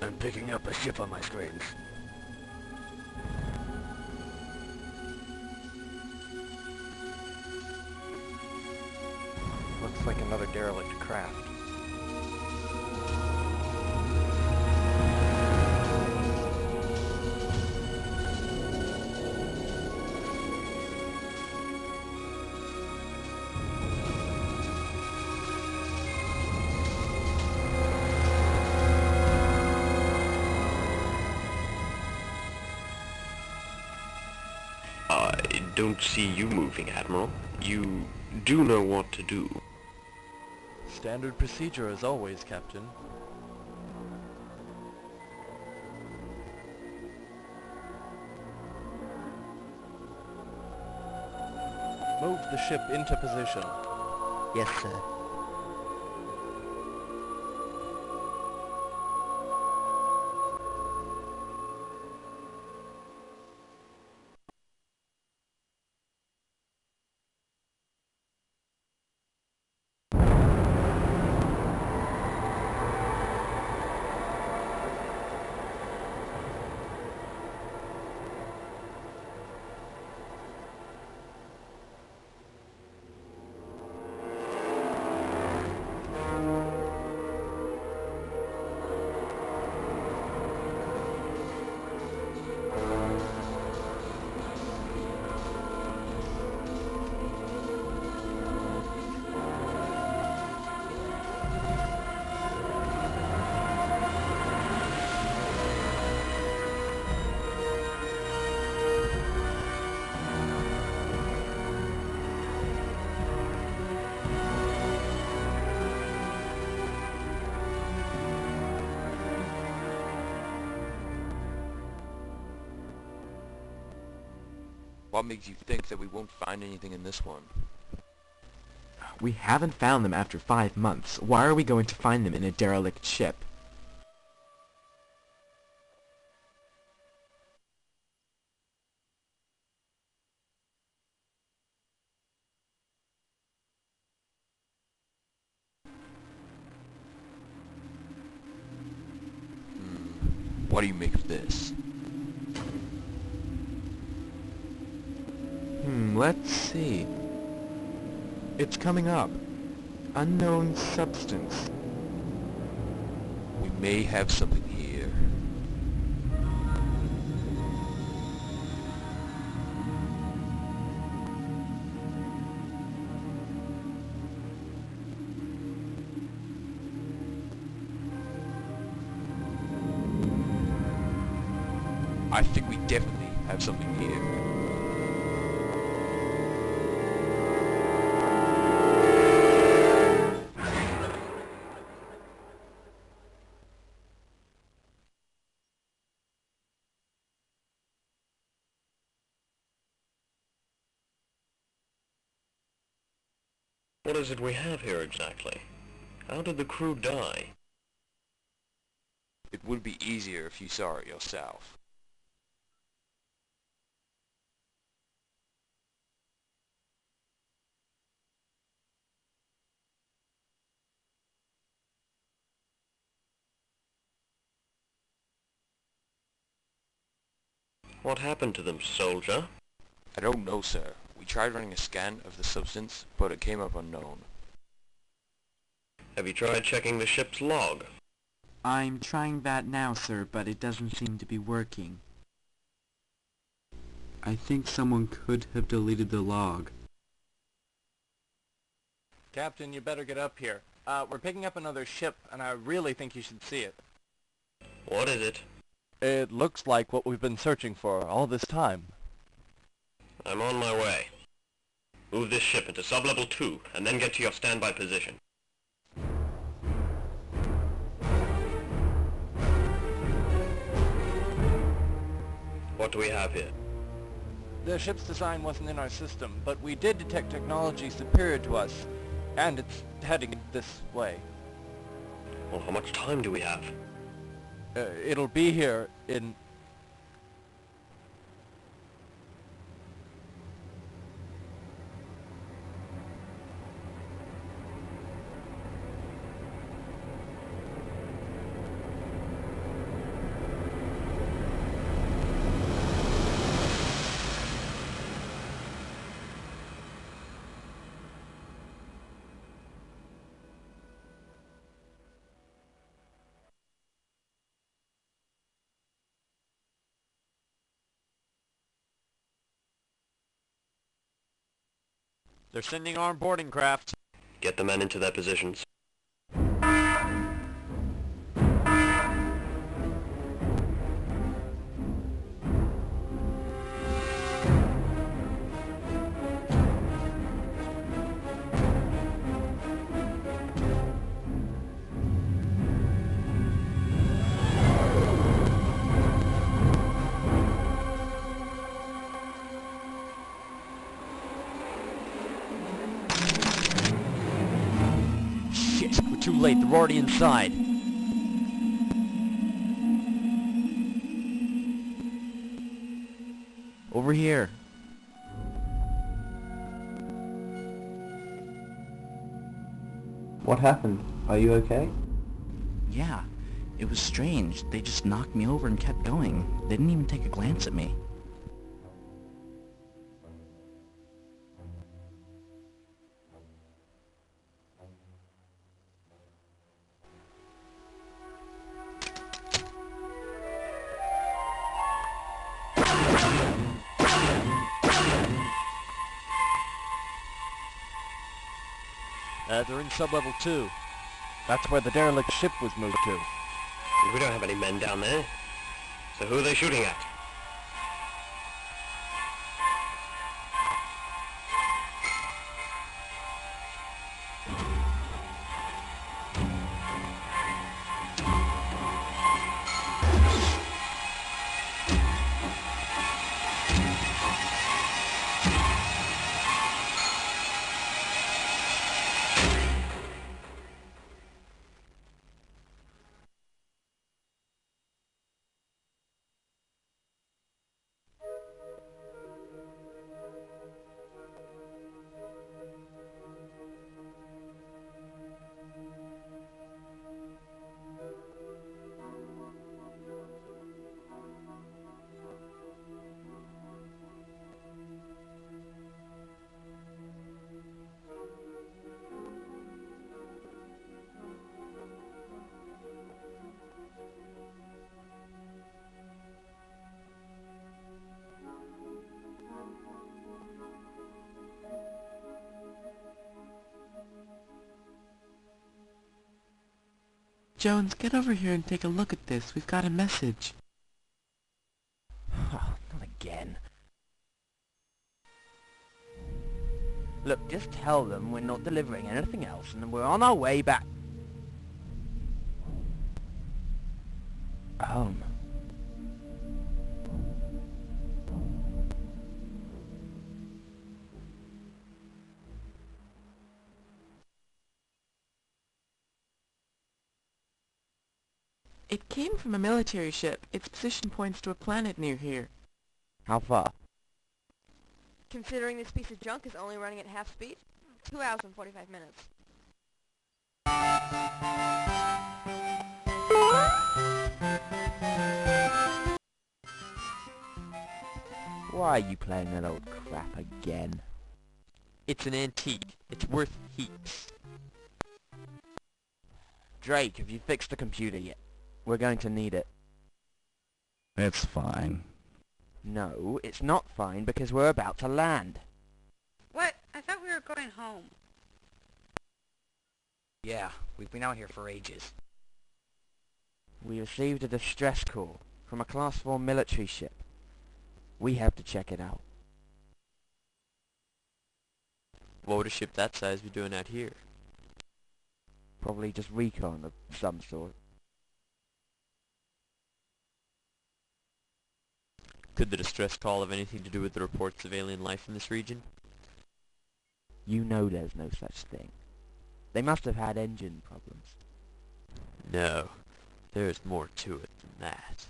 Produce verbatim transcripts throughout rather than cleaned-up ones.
I'm picking up a ship on my screens. Looks like another derelict craft. I don't see you moving, Admiral. You do know what to do. Standard procedure as always, Captain. Move the ship into position. Yes, sir. What makes you think that we won't find anything in this one? We haven't found them after five months. Why are we going to find them in a derelict ship? Hmm. What do you make of this? Hmm, let's see. It's coming up. Unknown substance. We may have something here. I think we definitely have something here. What is it we have here exactly? How did the crew die? It would be easier if you saw it yourself. What happened to them, soldier? I don't know, sir. We tried running a scan of the substance, but it came up unknown. Have you tried checking the ship's log? I'm trying that now, sir, but it doesn't seem to be working. I think someone could have deleted the log. Captain, you better get up here. Uh, we're picking up another ship, and I really think you should see it. What is it? It looks like what we've been searching for all this time. I'm on my way. Move this ship into sub-level two, and then get to your standby position. What do we have here? The ship's design wasn't in our system, but we did detect technology superior to us, and it's heading this way. Well, how much time do we have? Uh, it'll be here in... They're sending armed boarding craft. Get the men into their positions. Shit, we're too late. They're already inside. Over here. What happened? Are you okay? Yeah, it was strange. They just knocked me over and kept going. They didn't even take a glance at me. Uh, they're in sub-level two. That's where the derelict ship was moved to. We don't have any men down there. So who are they shooting at? Jones, get over here and take a look at this. We've got a message. Oh, not again. Look, just tell them we're not delivering anything else and we're on our way back home. It came from a military ship. Its position points to a planet near here. How far? Considering this piece of junk is only running at half speed, two hours and forty-five minutes. Why are you playing that old crap again? It's an antique. It's worth heaps. Drake, have you fixed the computer yet? We're going to need it. It's fine. No, it's not fine because we're about to land. What? I thought we were going home. Yeah, we've been out here for ages. We received a distress call from a class four military ship. We have to check it out. What would a ship that size be doing out here? Probably just recon of some sort. Could the distress call have anything to do with the reports of alien life in this region? You know there's no such thing. They must have had engine problems. No, there's more to it than that.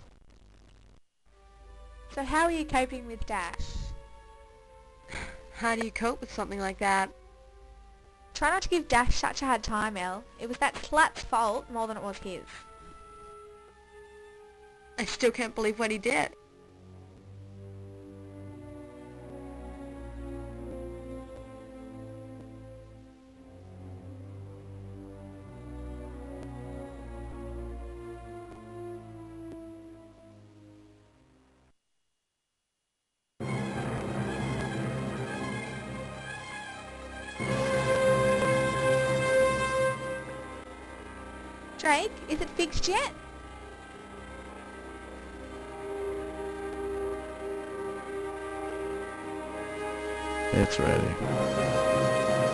So how are you coping with Dash? How do you cope with something like that? Try not to give Dash such a hard time, Elle. It was that slut's fault more than it was his. I still can't believe what he did. Drake, is it fixed yet? It's ready.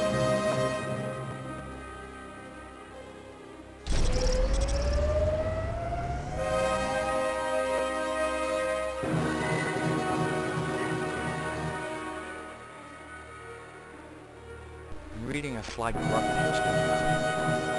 I'm reading a slight rut history.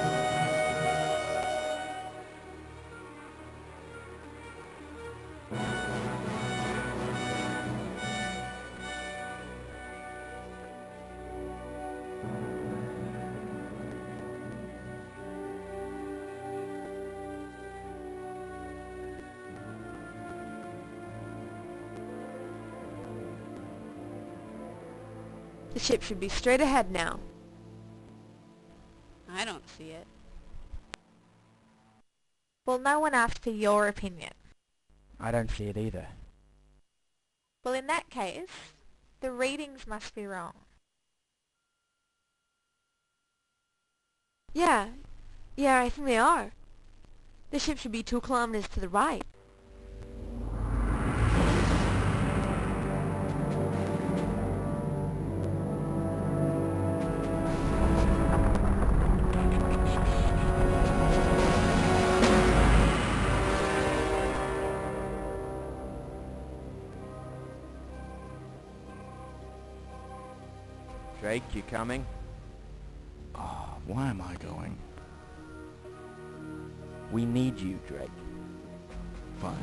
The ship should be straight ahead now. I don't see it. Well, no one asked for your opinion. I don't see it either. Well, in that case, the readings must be wrong. Yeah, yeah, I think they are. The ship should be two kilometers to the right. Drake, you coming? Oh, why am I going? We need you, Drake. Fine.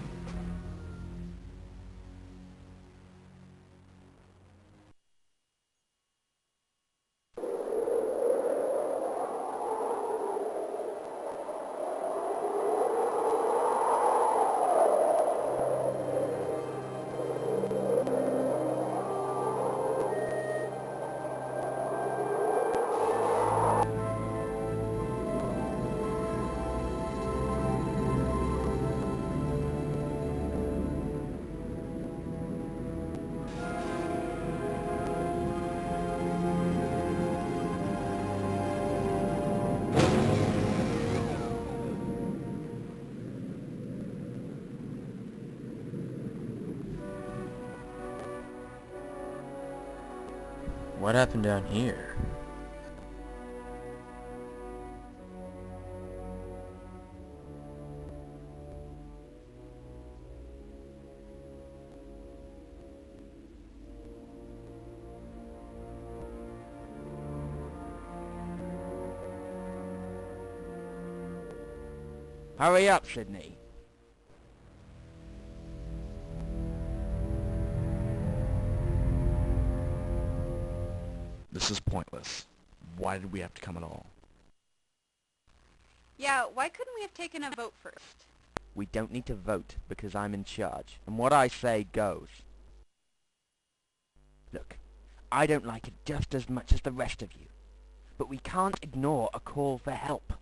What happened down here? Hurry up, Sydney. This is pointless. Why did we have to come at all? Yeah, why couldn't we have taken a vote first? We don't need to vote because I'm in charge, and what I say goes. Look, I don't like it just as much as the rest of you, but we can't ignore a call for help.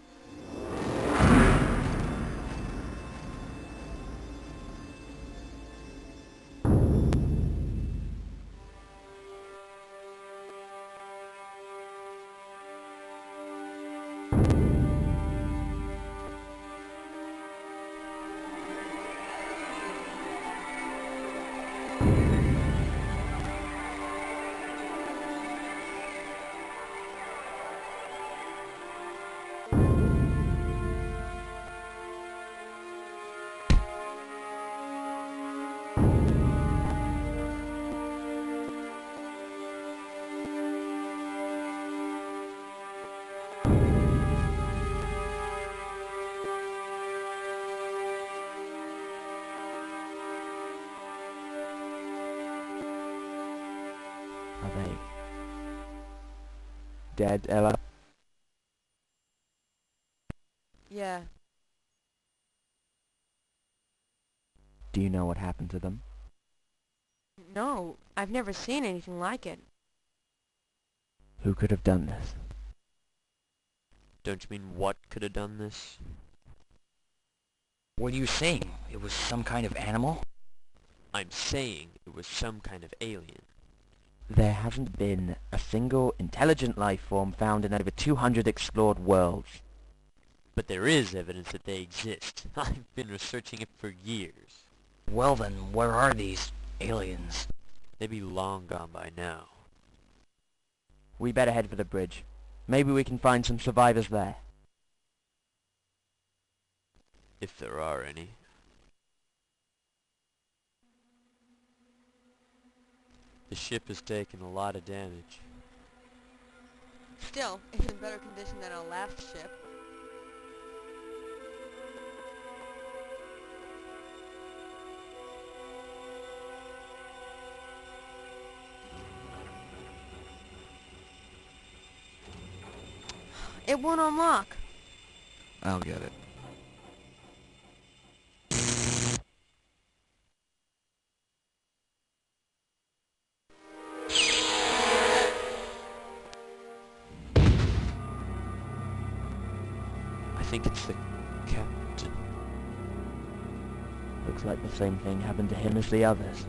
Are they dead, Ella? Yeah. Do you know what happened to them? No, I've never seen anything like it. Who could have done this? Don't you mean what could have done this? What are you saying? It was some kind of animal? I'm saying it was some kind of alien. There hasn't been a single intelligent life form found in over two hundred explored worlds. But there is evidence that they exist. I've been researching it for years. Well then, where are these aliens? They be long gone by now. We better head for the bridge. Maybe we can find some survivors there. If there are any. The ship has taken a lot of damage. Still, it's in better condition than our last ship. It won't unlock. I'll get it. I think it's the captain. Looks like the same thing happened to him as the others.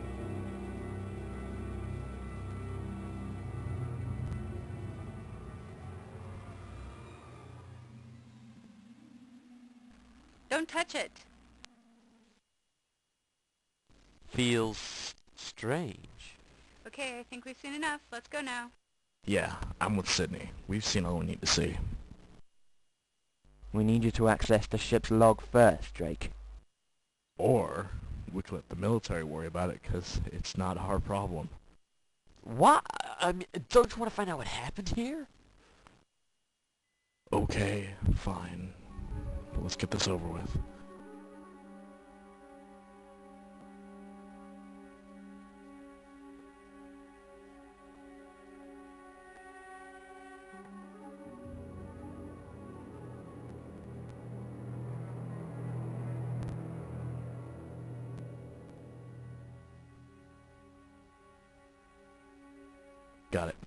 Don't touch it. Feels strange. Okay, I think we've seen enough. Let's go now. Yeah, I'm with Sydney. We've seen all we need to see. We need you to access the ship's log first, Drake. Or we could let the military worry about it, because it's not our problem. What? I mean, don't you want to find out what happened here? Okay, fine. But let's get this over with. Got it.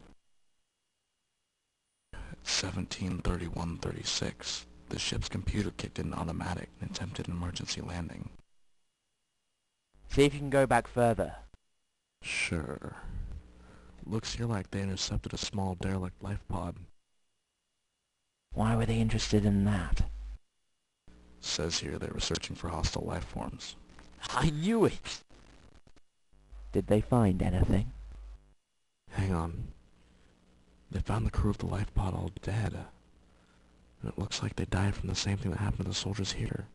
seventeen thirty-one thirty-six. The ship's computer kicked in automatic and attempted an emergency landing. See if you can go back further. Sure. Looks here like they intercepted a small derelict life pod. Why were they interested in that? Says here they were searching for hostile life forms. I knew it! Did they find anything? Hang on. They found the crew of the life pod all dead. And it looks like they died from the same thing that happened to the soldiers here.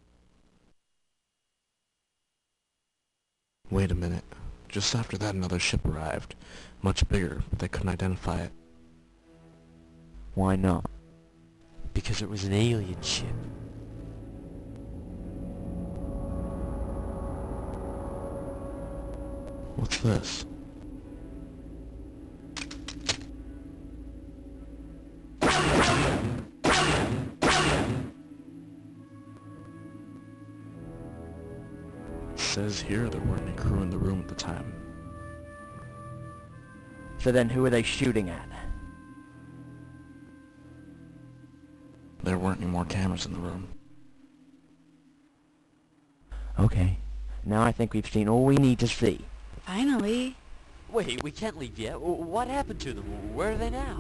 Wait a minute. Just after that another ship arrived. Much bigger, but they couldn't identify it. Why not? Because it was an alien ship. What's this? Says here there weren't any crew in the room at the time. So then who are they shooting at? There weren't any more cameras in the room. Okay. Now I think we've seen all we need to see. Finally. Wait, we can't leave yet. W- What happened to them? Where are they now?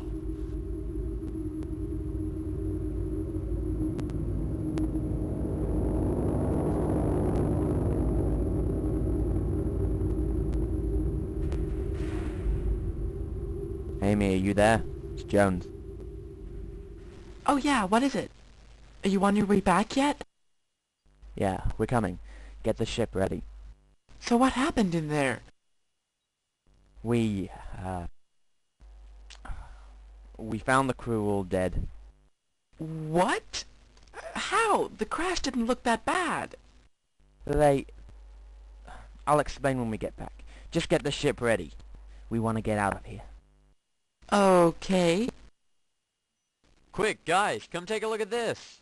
Amy, are you there? It's Jones. Oh yeah, what is it? Are you on your way back yet? Yeah, we're coming. Get the ship ready. So what happened in there? We, uh... We found the crew all dead. What? How? The crash didn't look that bad. They... I'll explain when we get back. Just get the ship ready. We want to get out of here. Okay. Quick, guys, come take a look at this.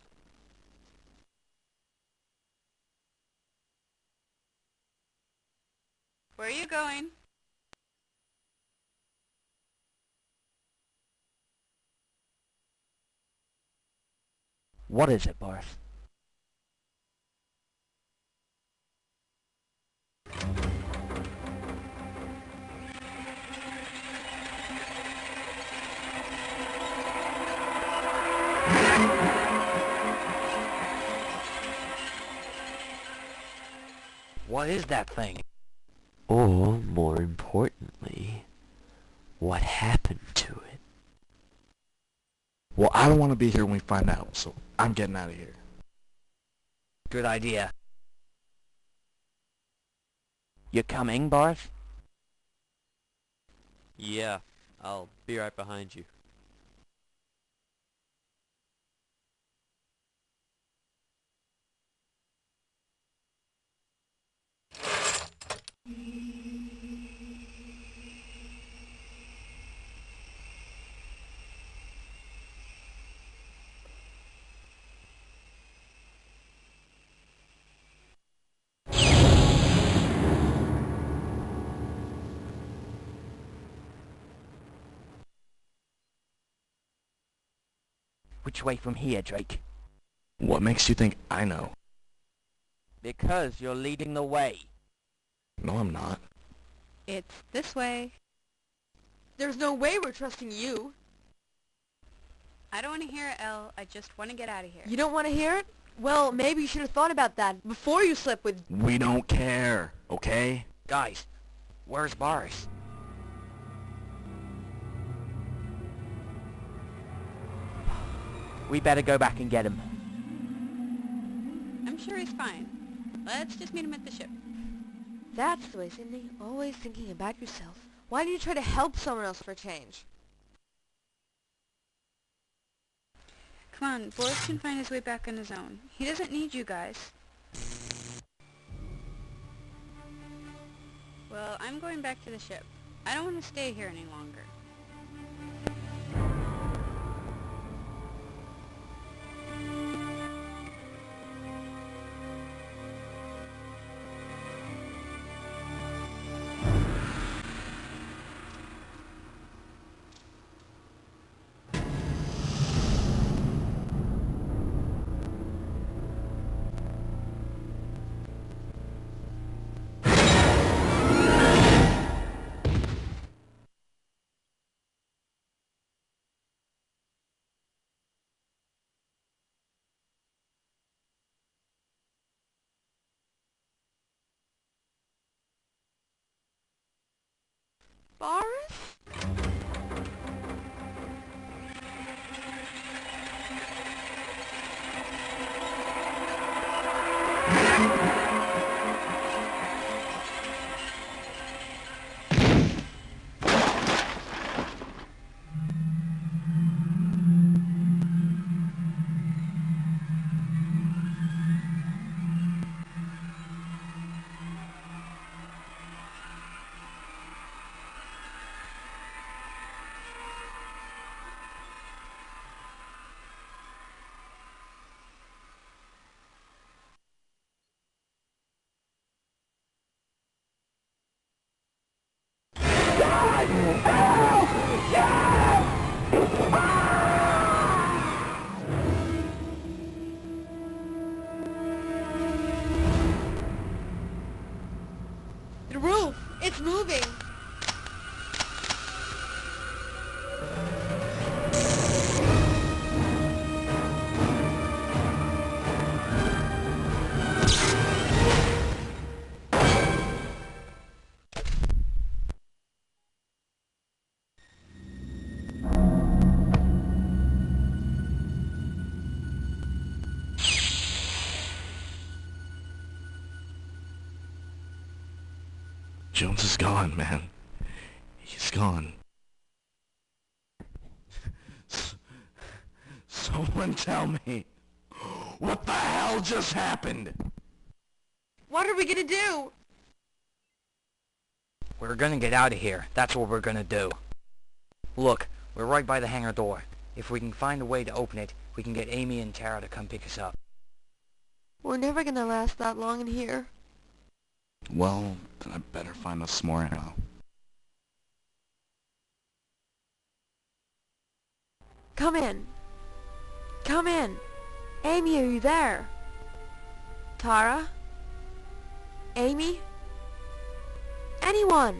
Where are you going? What is it, Boris? What is that thing? Or, more importantly, what happened to it? Well, I don't want to be here when we find out, so I'm getting out of here. Good idea. You coming, Boris? Yeah, I'll be right behind you. Which way from here, Drake? What makes you think I know? Because you're leading the way. No, I'm not. It's this way. There's no way we're trusting you. I don't want to hear it, Elle. I just want to get out of here. You don't want to hear it? Well, maybe you should have thought about that before you slept with... We don't care, okay? Guys, where's Boris? We better go back and get him. I'm sure he's fine. Let's just meet him at the ship. That's the way, Sydney. Always thinking about yourself. Why do you try to help someone else for a change? Come on, Boris can find his way back on his own. He doesn't need you guys. Well, I'm going back to the ship. I don't want to stay here any longer. Boris? The roof! It's moving! Jones is gone, man. He's gone. Someone tell me, what the hell just happened? What are we gonna do? We're gonna get out of here. That's what we're gonna do. Look, we're right by the hangar door. If we can find a way to open it, we can get Amy and Tara to come pick us up. We're never gonna last that long in here. Well, then I better find us some more ammo. Come in. Come in. Amy, are you there? Tara? Amy? Anyone?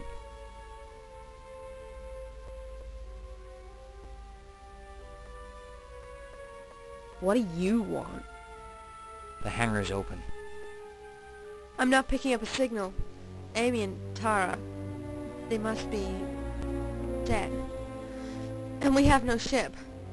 What do you want? The hangar's open. I'm not picking up a signal. Amy and Tara, they must be dead. And we have no ship.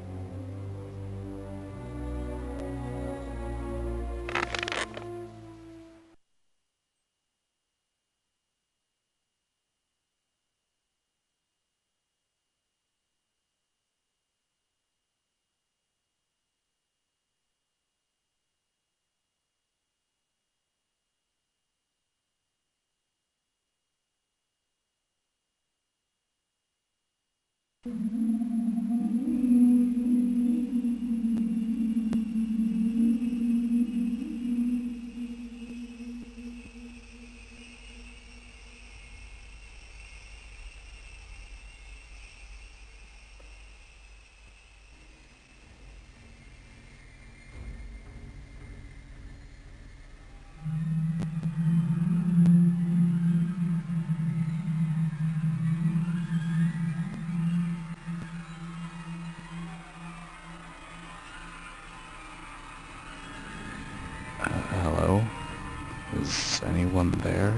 Hello? Is anyone there?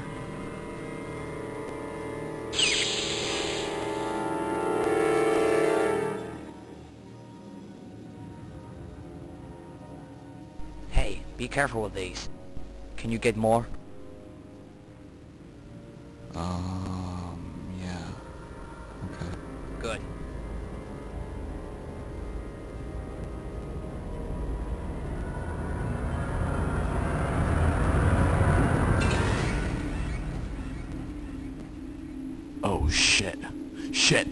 Hey, be careful with these. Can you get more? Um, yeah. Okay. Good. Oh shit. Shit!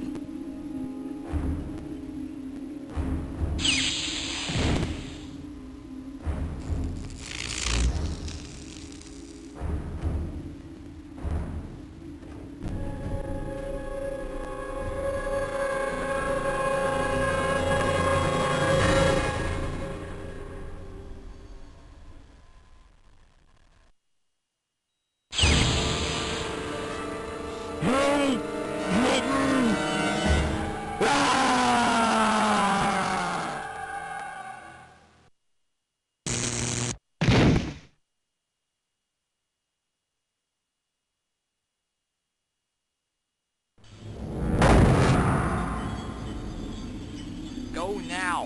Go now!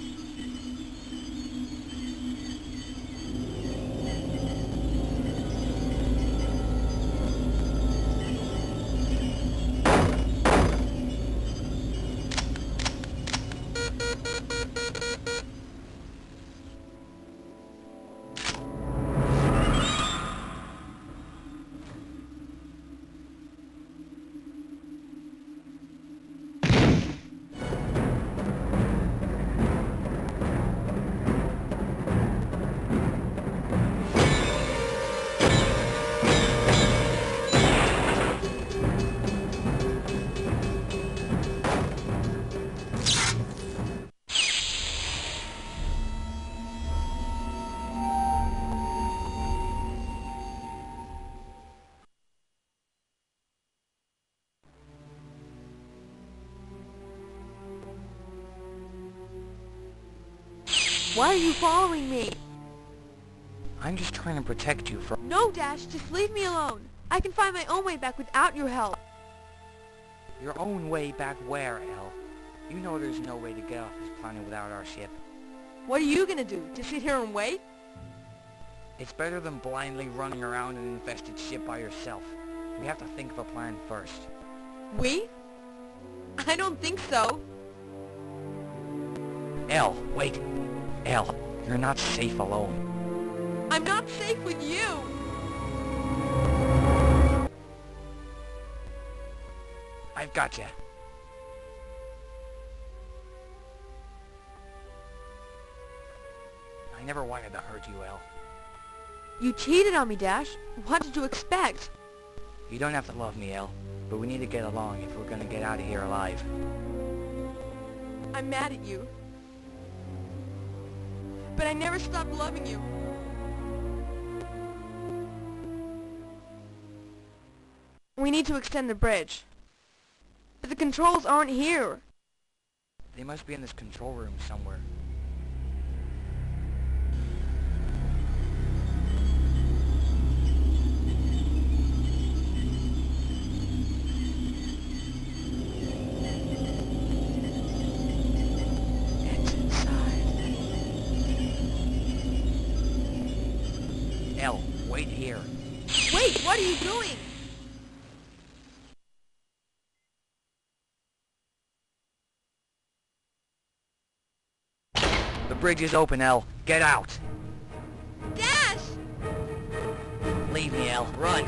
Why are you following me? I'm just trying to protect you from... No, Dash, just leave me alone. I can find my own way back without your help. Your own way back where, El? You know there's no way to get off this planet without our ship. What are you gonna do? Just sit here and wait? It's better than blindly running around an infested ship by yourself. We have to think of a plan first. We? I don't think so. El, wait! El, you're not safe alone. I'm not safe with you! I've got you. I never wanted to hurt you, El. You cheated on me, Dash. What did you expect? You don't have to love me, El, but we need to get along if we're gonna get out of here alive. I'm mad at you. But I never stopped loving you. We need to extend the bridge. But the controls aren't here. They must be in this control room somewhere. Wait, what are you doing? The bridge is open, El. Get out. Dash! Leave me, El. Run.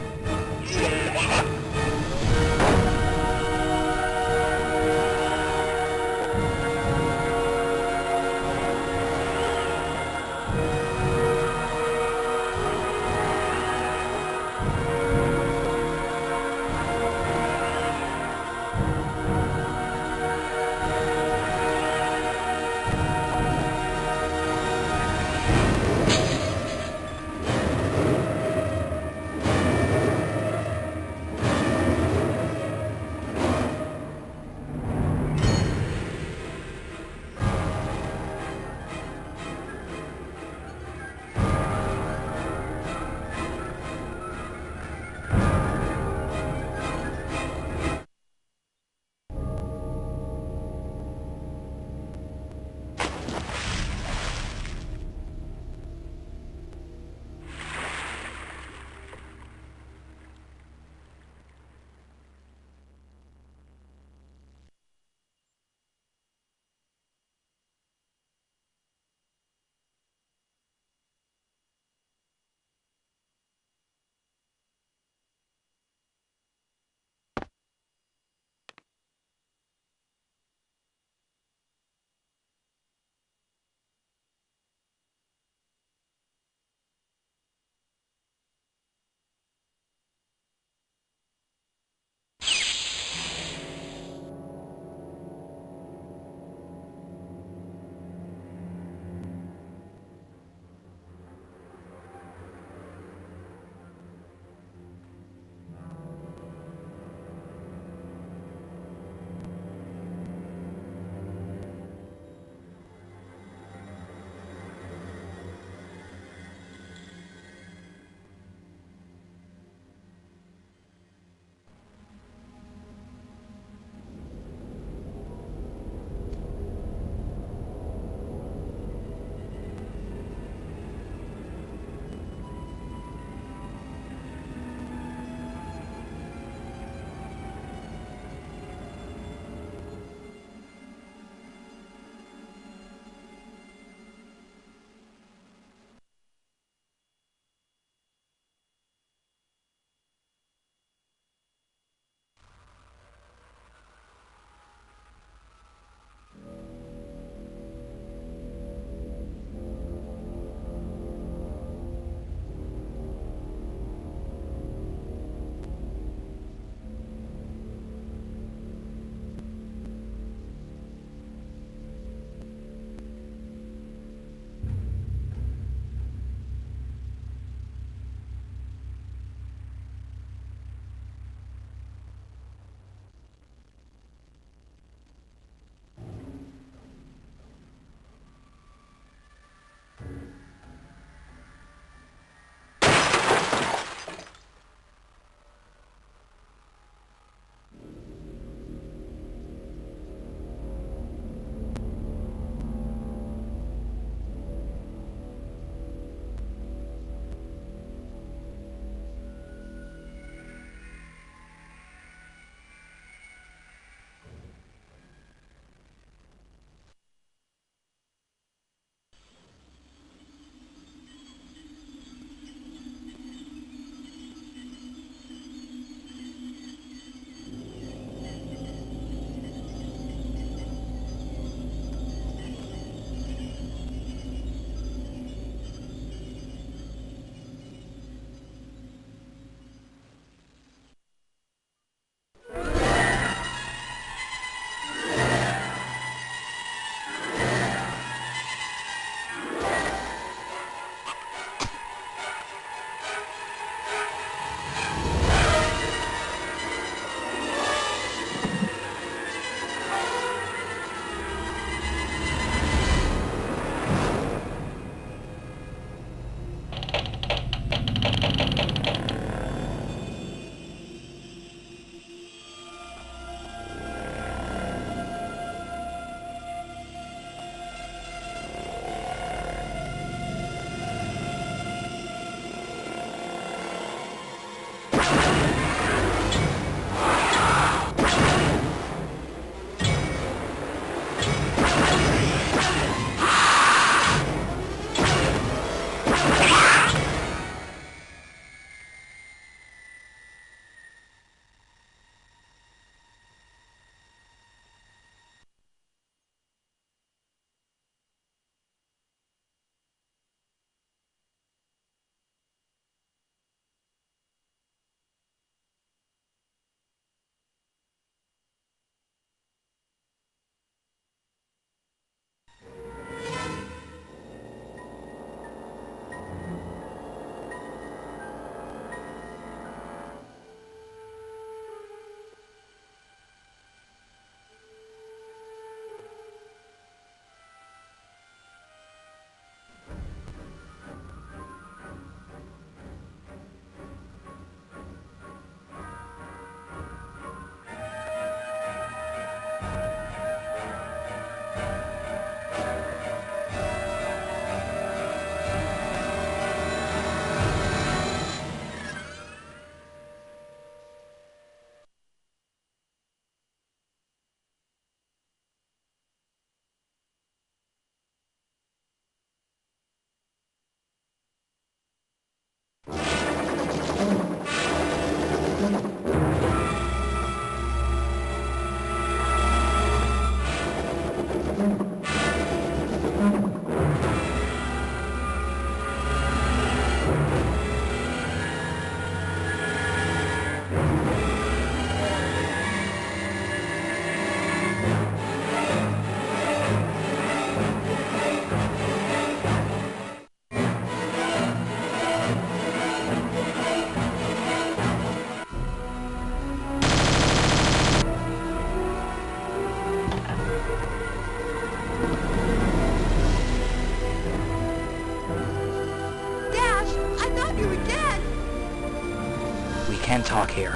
can't talk here.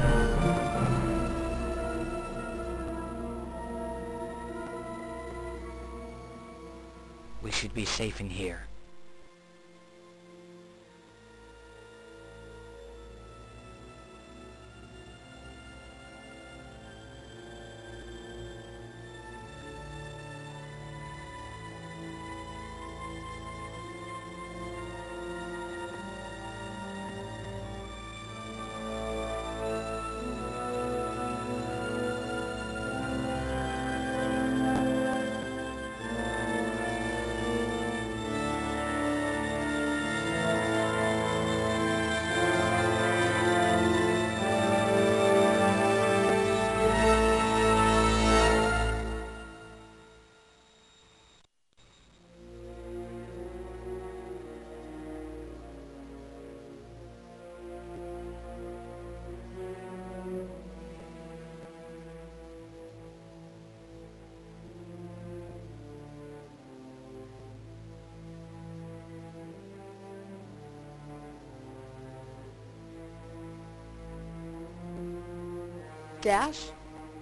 We should be safe in here. Dash?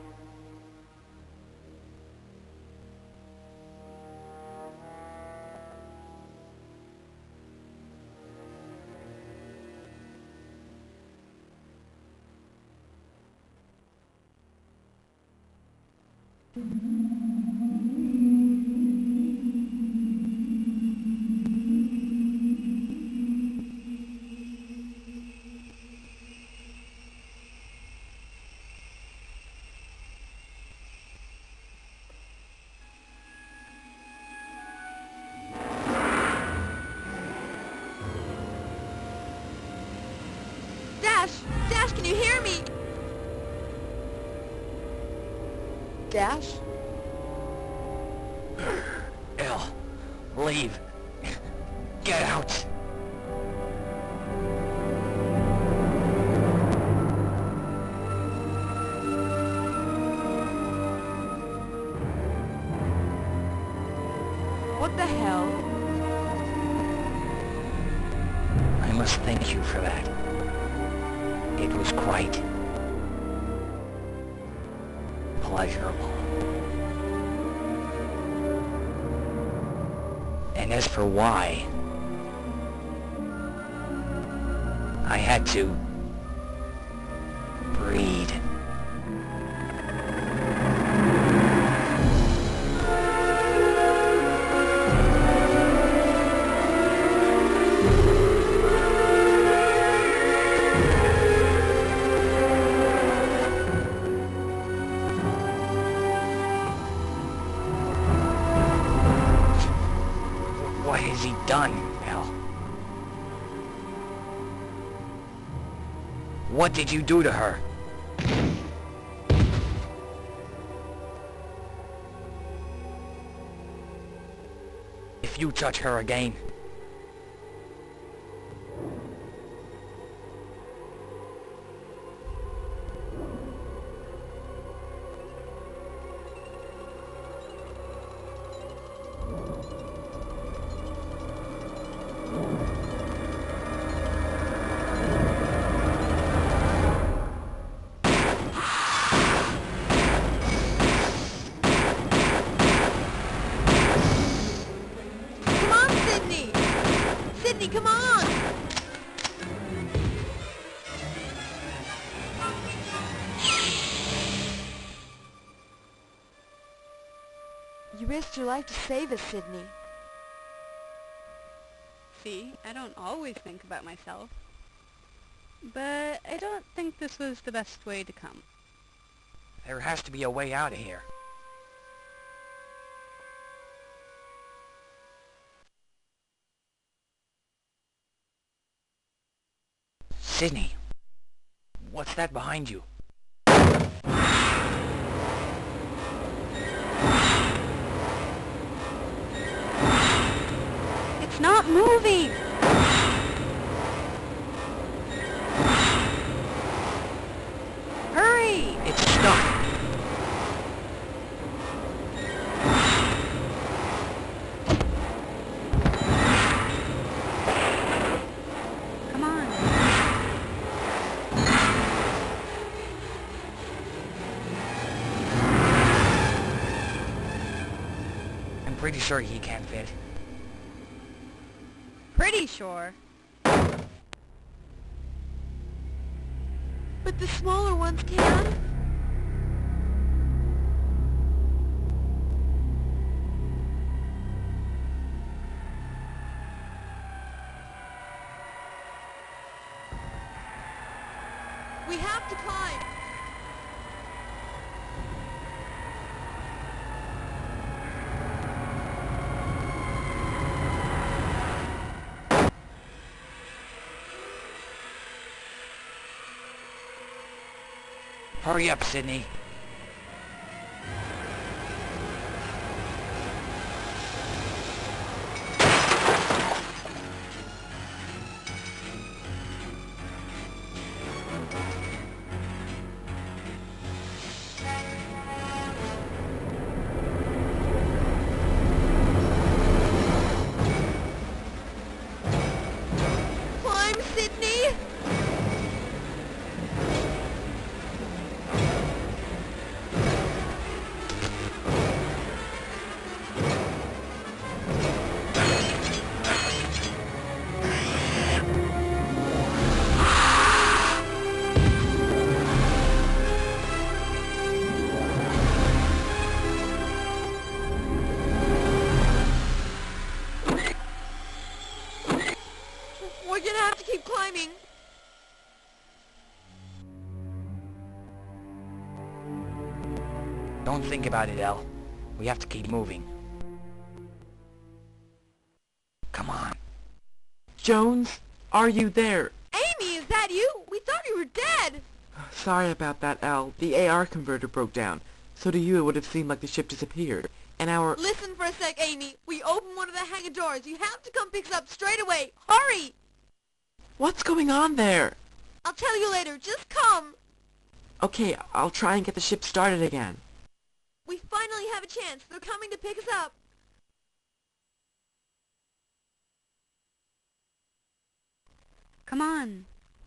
Dash! Dash, can you hear me? Dash? Elle, leave. Get out. What the hell? I must thank you for that. It was quite pleasurable. And as for why, I had to breed. What has he done, Elle? What did you do to her? If you touch her again, Come on, Sydney! Sydney, come on! You risked your life to save us, Sydney. See, I don't always think about myself. But I don't think this was the best way to come. there has to be a way out of here. Sydney, what's that behind you? It's not moving! Hurry! It's stuck. Come on. I'm pretty sure he can't fit. Pretty sure. But the smaller ones can. We have to climb. Hurry up, Sydney. Climb, Sydney! We're gonna have to keep climbing. Don't think about it, Elle. We have to keep moving. Come on. Jones, are you there? Amy, is that you? We thought you were dead. Sorry about that, Al. The A R converter broke down. So to you it would have seemed like the ship disappeared. And our... Listen for a sec, Amy. We opened one of the hangar doors. You have to come pick us up straight away. Hurry! What's going on there? I'll tell you later. Just come. Okay, I'll try and get the ship started again. We finally have a chance. They're coming to pick us up. Come on.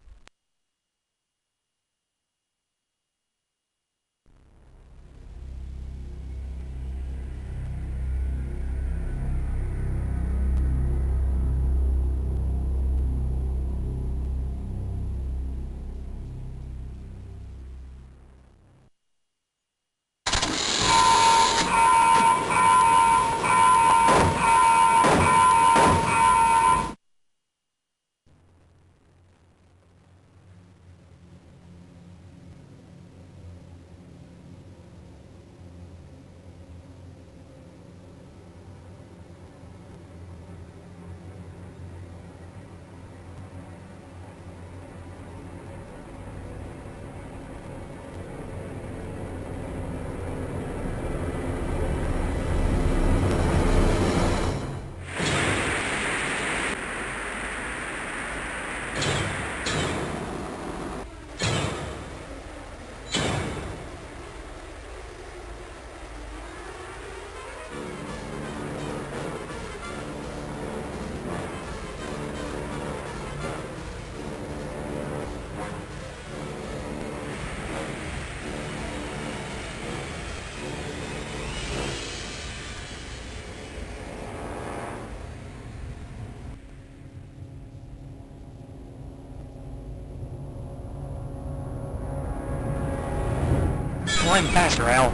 Climb faster, Elle.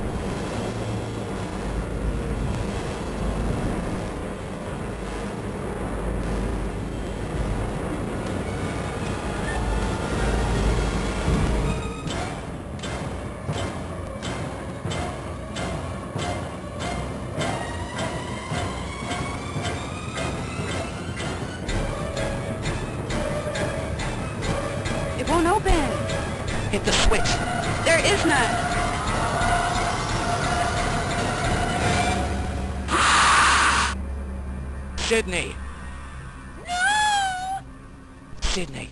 It won't open. Hit the switch. There is none. Sydney! No! Sydney!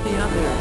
the other.